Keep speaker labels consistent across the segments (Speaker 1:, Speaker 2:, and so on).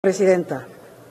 Speaker 1: Presidenta.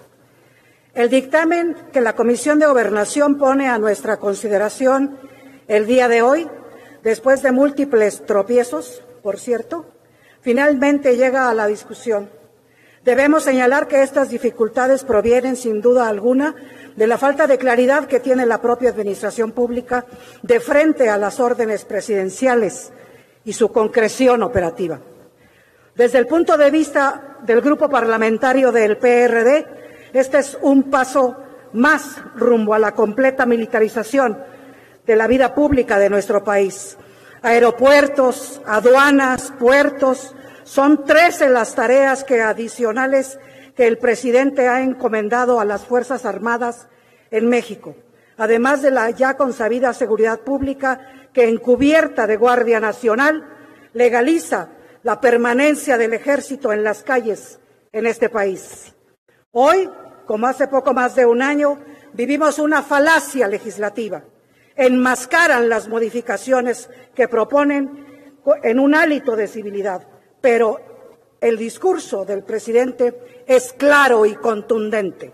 Speaker 1: El dictamen que la Comisión de Gobernación pone a nuestra consideración el día de hoy, después de múltiples tropiezos, por cierto, finalmente llega a la discusión. Debemos señalar que estas dificultades provienen, sin duda alguna, de la falta de claridad que tiene la propia Administración Pública de frente a las órdenes presidenciales y su concreción operativa. Desde el punto de vista del Grupo Parlamentario del PRD, este es un paso más rumbo a la completa militarización de la vida pública de nuestro país. Aeropuertos, aduanas, puertos, son 13 las tareas adicionales que el presidente ha encomendado a las Fuerzas Armadas en México, además de la ya consabida seguridad pública que, encubierta de Guardia Nacional, legaliza la permanencia del Ejército en las calles en este país. Hoy, como hace poco más de un año, vivimos una falacia legislativa. Enmascaran las modificaciones que proponen en un hálito de civilidad, pero el discurso del presidente es claro y contundente.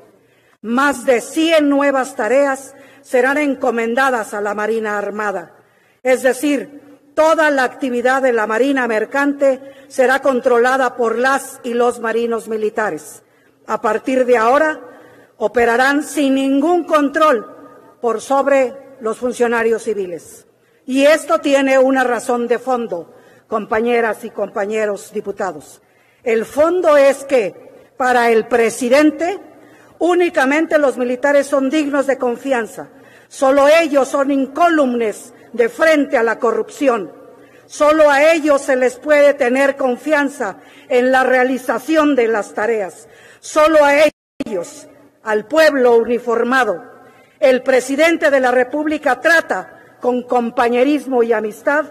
Speaker 1: Más de 100 nuevas tareas serán encomendadas a la Marina Armada, es decir, toda la actividad de la Marina Mercante será controlada por las y los marinos militares. A partir de ahora, operarán sin ningún control por sobre los funcionarios civiles. Y esto tiene una razón de fondo, compañeras y compañeros diputados. El fondo es que, para el presidente, únicamente los militares son dignos de confianza. Solo ellos son incólumes de frente a la corrupción. Solo a ellos se les puede tener confianza en la realización de las tareas. Solo a ellos, al pueblo uniformado. El presidente de la República trata con compañerismo y amistad,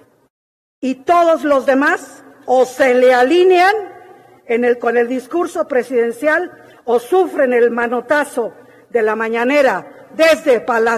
Speaker 1: y todos los demás o se le alinean con el discurso presidencial o sufren el manotazo de la mañanera desde Palacio